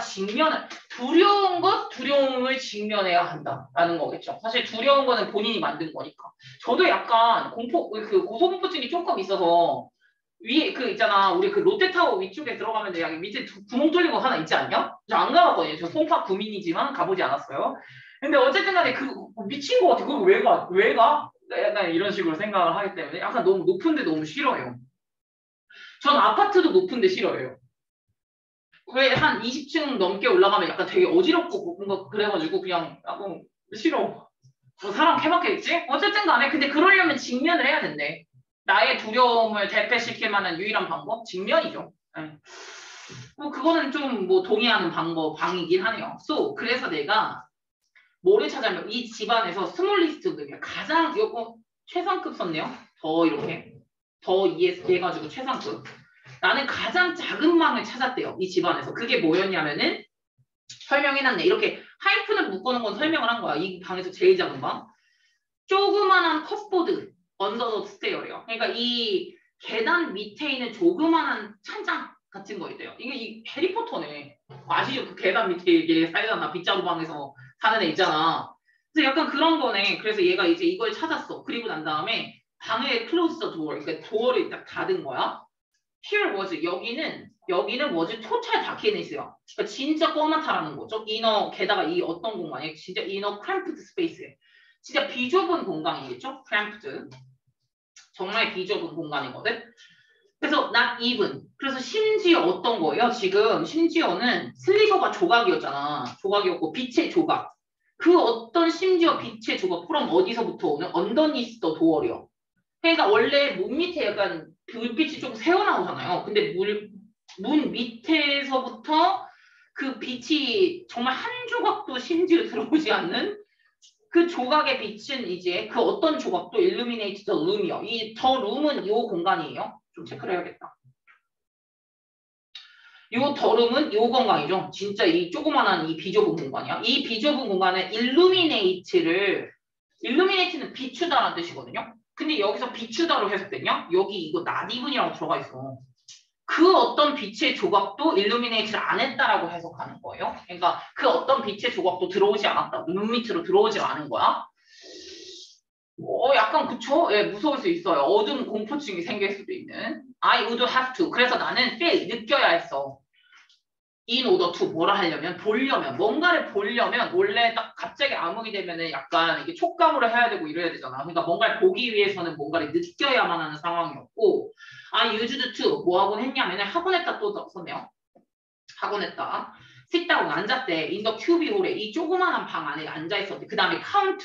두려움을 직면해야 한다라는 거겠죠. 사실 두려운 거는 본인이 만든 거니까. 저도 약간 고소공포증이 조금 있어서 위에 있잖아. 우리 그 롯데타워 위쪽에 가면 여기 밑에 구멍 뚫린 거 하나 있지 않냐? 저 안 가봤거든요. 저 송파 구민이지만 가보지 않았어요. 근데 어쨌든 간에 미친 거 같아. 그거 왜 가? 약간 이런 식으로 생각을 하기 때문에 약간 너무 높은데 너무 싫어요. 전 아파트도 높은데 싫어해요. 왜 한 20층 넘게 올라가면 약간 되게 어지럽고 뭔가 그래가지고 그냥 약간 싫어. 뭐 사람 케바케겠지? 어쨌든 간에 근데 그러려면 직면을 해야 된대. 나의 두려움을 대패시킬 만한 유일한 방법? 직면이죠. 네. 뭐 그거는 좀 뭐 동의하는 방이긴 하네요. 그래서 내가 뭐를 찾아면 이 집안에서 스몰리스트 가장 요거 최상급 썼네요. 더 이렇게 더 ES 해가지고 최상급. 나는 가장 작은 망을 찾았대요. 이 집안에서. 그게 뭐였냐면은 설명해놨네. 이렇게 하이픈을 묶어놓은 건 설명을 한 거야. 이 방에서 제일 작은 방. 조그만한 컵보드 언더 더 스테어래요. 그러니까 이 계단 밑에 있는 조그만한 찬장 같은 거 있대요. 이게 이 해리포터네. 아시죠? 그 계단 밑에 이게 쌓여놨나 빗자루 방에서 사는 애 있잖아. 그래서 약간 그런 거네. 그래서 얘가 이제 이걸 찾았어. 그리고 난 다음에 방에 클로즈 더 도어. 그러니까 도어를 딱 닫은 거야. Here was 여기는 was 토탈 다키니스요. 그러니까 진짜 꺼맣다라는 거죠. 게다가 이 어떤 공간이에요? 진짜 cramped space. 진짜 비좁은 공간이겠죠? cramped. 정말 비좁은 공간이거든. 그래서 not even. 그래서 심지어 어떤 거예요? 지금 심지어는 슬리버가 조각이었잖아. 조각이었고 빛의 조각. 그 어떤 심지어 빛의 조각. 그럼 어디서부터 오는? underneath the door이요. 그러니까 원래 문 밑에 약간 불빛이 좀 새어나오잖아요. 근데 문 밑에서부터 그 빛이 정말 한 조각도 심지어 들어오지 않는 그 조각의 빛은 이제 그 어떤 조각도 illuminate the room이요. 이 the room은 이 공간이에요. 좀 체크를 해야겠다. 요 the room은 이 공간이죠. 진짜 이 조그만한 이 비좁은 공간이야. 이 비좁은 공간에 illuminate는 비추다라는 뜻이거든요. 근데 여기서 비추다로 해석됐냐? 여기 이거 not even이라고 들어가 있어. 그 어떤 빛의 조각도 illuminate를 안 했다라고 해석하는 거예요. 그러니까 그 어떤 빛의 조각도 들어오지 않았다. 눈 밑으로 들어오지 않은 거야. 약간 그쵸? 예, 무서울 수 있어요. 어두운 공포증이 생길 수도 있는. I would have to. 그래서 나는 feel, 느껴야 했어. in order to 뭐라 하려면 뭔가를 보려면 원래 딱 갑자기 암흑이 되면은 약간 이게 촉감으로 해야 되고 이래야 되잖아. 그러니까 뭔가를 보기 위해서는 뭔가를 느껴야만 하는 상황이었고 I used to 뭐 하곤 했냐면은 하곤 했다 또 썼네요. 하곤 했다. sit down 앉았대. in the cubicle에 이 조그만한 방 안에 앉아 있었대. 그 다음에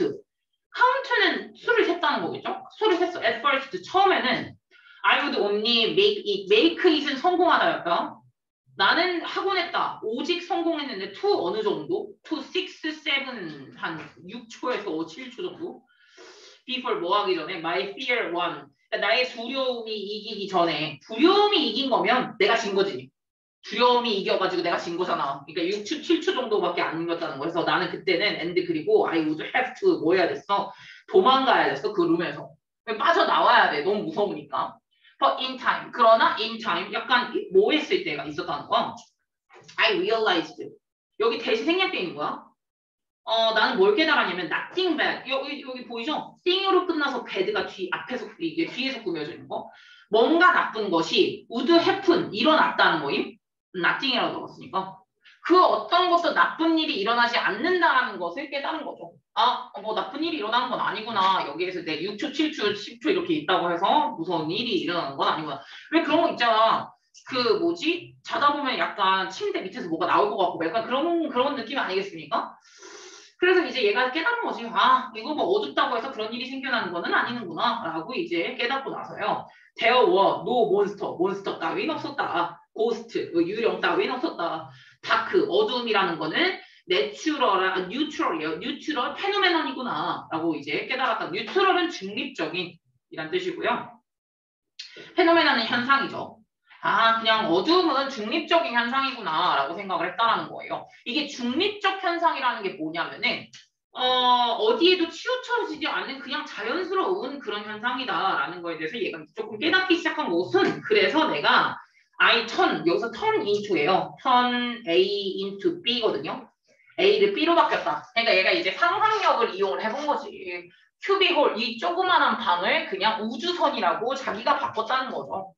count는 수를 셌다는 거겠죠? 수를 셌어. at first 처음에는 I would only make it은 성공하다였다. 나는 하곤 했다. 오직 성공했는데 to 어느 정도? to 6, 7 한 6초에서 7초 정도? before 뭐 하기 전에 my fear won. 그러니까 나의 두려움이 이기기 전에 두려움이 이긴 거면 내가 진 거지. 두려움이 이겨가지고 내가 진 거잖아. 그러니까 6초, 7초 정도밖에 안 이겼다는 거여서 나는 그때는 and 그리고 I would have to 뭐 해야 됐어? 도망가야 됐어. 그 룸에서. 빠져나와야 돼. 너무 무서우니까. But in time. 그러나 in time 약간 뭐 했을 때가 있었다는 거야. I realized. 여기 대시 생략돼 있는 거야. 나는 뭘 깨달았냐면 nothing bad. 여기 보이죠? thing으로 끝나서 bad가 앞에서 이게 뒤에서 꾸며져 있는 거. 뭔가 나쁜 것이 would happen 일어났다는 거임. nothing이라고 적었으니까. 그 어떤 것도 나쁜 일이 일어나지 않는다는 것을 깨달은 거죠. 뭐 나쁜 일이 일어나는 건 아니구나. 여기에서 내 6초, 7초, 10초 이렇게 있다고 해서 무서운 일이 일어나는 건 아니구나. 왜 그런 거 있잖아. 그 뭐지? 자다 보면 약간 침대 밑에서 뭐가 나올 것 같고 약간 그런 느낌 아니겠습니까? 그래서 이제 얘가 깨달은 거지. 이거 뭐 어둡다고 해서 그런 일이 생겨나는 거는 아니는구나. 라고 이제 깨닫고 나서요. There were no 몬스터 따윈 없었다. 고스트, 유령 따윈 없었다. 다크, 어둠이라는 거는 뉴트럴이에요. 뉴트럴 페노메논이구나. 라고 이제 깨달았다. 뉴트럴은 중립적인 이란 뜻이고요. 페노메논은 현상이죠. 그냥 어둠은 중립적인 현상이구나 라고 생각을 했다라는 거예요. 이게 중립적 현상이라는 게 뭐냐면은 어디에도 치우쳐지지 않는 그냥 자연스러운 그런 현상이다라는 거에 대해서 얘가 조금 깨닫기 시작한 것은 그래서 내가 여기서 turn into예요. turn A into B거든요. A를 B로 바뀌었다. 그러니까 얘가 이제 상상력을 이용을 해본 거지. 큐비홀, 이 조그만한 방을 그냥 우주선이라고 자기가 바꿨다는 거죠.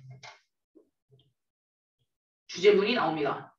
주제문이 나옵니다.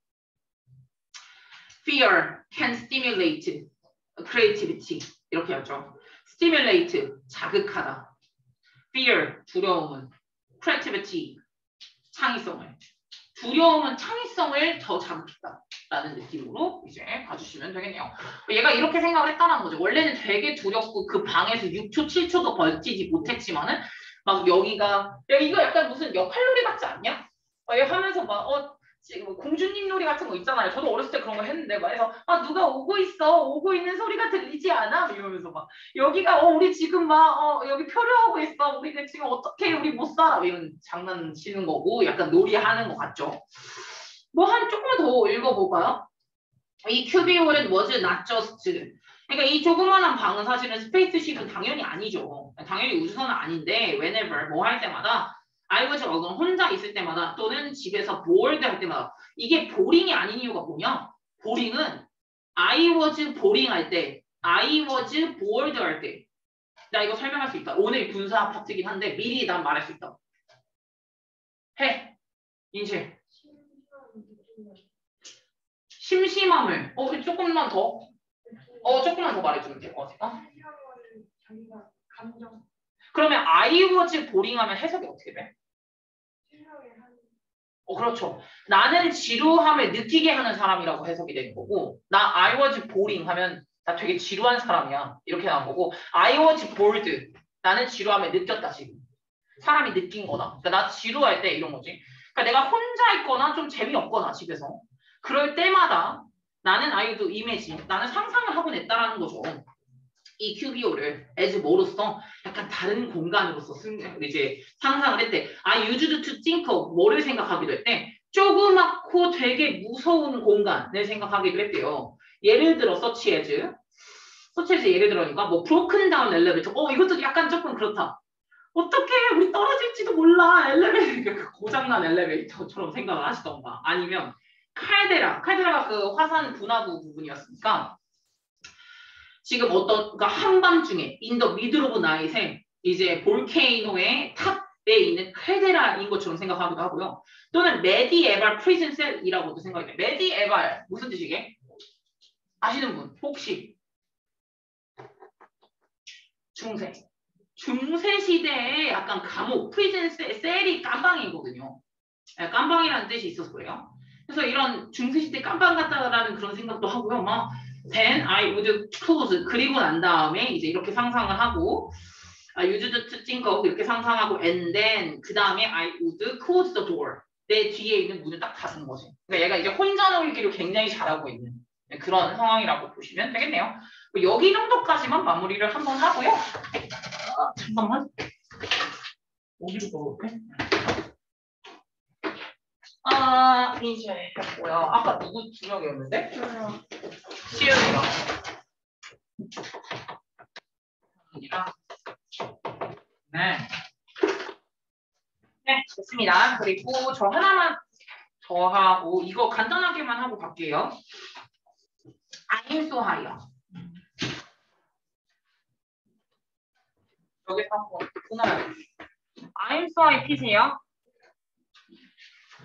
Fear can stimulate creativity. 이렇게 하죠. Stimulate, 자극하다. Fear, 두려움은 creativity, 창의성을. 두려움은 창의성을 더 자극했다. 라는 느낌으로 이제 봐주시면 되겠네요. 얘가 이렇게 생각을 했다는 거죠. 원래는 되게 두렵고 그 방에서 6초, 7초도 버티지 못했지만은 막 여기가 이거 약간 무슨 역할놀이 같지 않냐? 얘 하면서 막 지금 공주님 놀이 같은 거 있잖아요. 저도 어렸을 때 그런 거 했는데 막 해서 누가 오고 있어. 오고 있는 소리가 들리지 않아? 이러면서 막 여기가 우리 지금 막 여기 표류하고 있어. 우리 지금 어떻게 우리 못 살아? 이런 장난치는 거고 약간 놀이하는 거 같죠. 뭐 조금만 더 읽어볼까요? 이 큐비홀은 was not just. 그러니까 이 조그만한 방은 사실은 스페이스십은 당연히 아니죠. 당연히 우주선은 아닌데 whenever 뭐 할 때마다 I was alone 혼자 있을 때마다 또는 집에서 bored 할 때마다 이게 보링이 아닌 이유가 뭐냐? 보링은 I was boring 할 때 I was bored 할 때 나 이거 설명할 수 있다. 오늘 군사 파트긴 한데 미리 난 말할 수 있다. 해. 인실. 심심함을 조금만 더 말해주면 될 것 같아. 자기가 감정. 그러면 I was boring 하면 해석이 어떻게 돼? 그렇죠. 나는 지루함을 느끼게 하는 사람이라고 해석이 되는 거고 나 I was boring 하면 나 되게 지루한 사람이야. 이렇게 나온 거고 I was bored 나는 지루함을 느꼈다 지금. 사람이 느낀 거다. 그러니까 나 지루할 때 이런 거지. 그러니까 내가 혼자 있거나 좀 재미없거나 집에서 그럴 때마다 나는 I would imagine 나는 상상을 하곤 했다라는 거죠. 이 QBO를 as 뭐로서 약간 다른 공간으로서 이제 상상을 했대. I used to think of 뭐를 생각하기도 했대. 조그맣고 되게 무서운 공간을 생각하기도 했대요. 예를 들어 such as 예를 들어니까 뭐 broken down elevator. 이것도 약간 조금 그렇다. 어떻게 우리 떨어질지도 몰라. 엘리베이터 고장난 엘리베이터처럼 생각을 하시던가. 아니면 칼데라가 그 화산 분화구 부분이었으니까 지금 그러니까 한밤중에 in the middle of night에 이제 볼케이노의 탑에 있는 칼데라인 것처럼 생각하기도 하고요. 또는 medieval prison cell이라고도 생각이 돼요. medieval 무슨 뜻이게? 아시는 분 혹시? 중세 시대에 약간 감옥, 프리즌 셀이 깜방이거든요. 깜방이라는 뜻이 있어서 그래요. 그래서 이런 중세 시대 깜방 같다라는 그런 생각도 하고요. 막 then I would close 그리고 난 다음에 이제 이렇게 상상을 하고 I used to think of 이렇게 상상하고 and then 그 다음에 I would close the door 내 뒤에 있는 문을 딱 닫는 거지. 그러니까 얘가 이제 혼자 놀기를 굉장히 잘하고 있는 그런 상황이라고 보시면 되겠네요. 여기 정도까지만 마무리를 한번 하고요. 잠깐만. 어디로 걸어올게? 이제 뭐야? 아까 누구 두 명이었는데? 시연이랑. 네. 네, 됐습니다. 그리고 저 하나만 더 하고 이거 간단하게만 하고 갈게요. I'm so high. 여기서 한번 끊어요. I'm so high 피세요.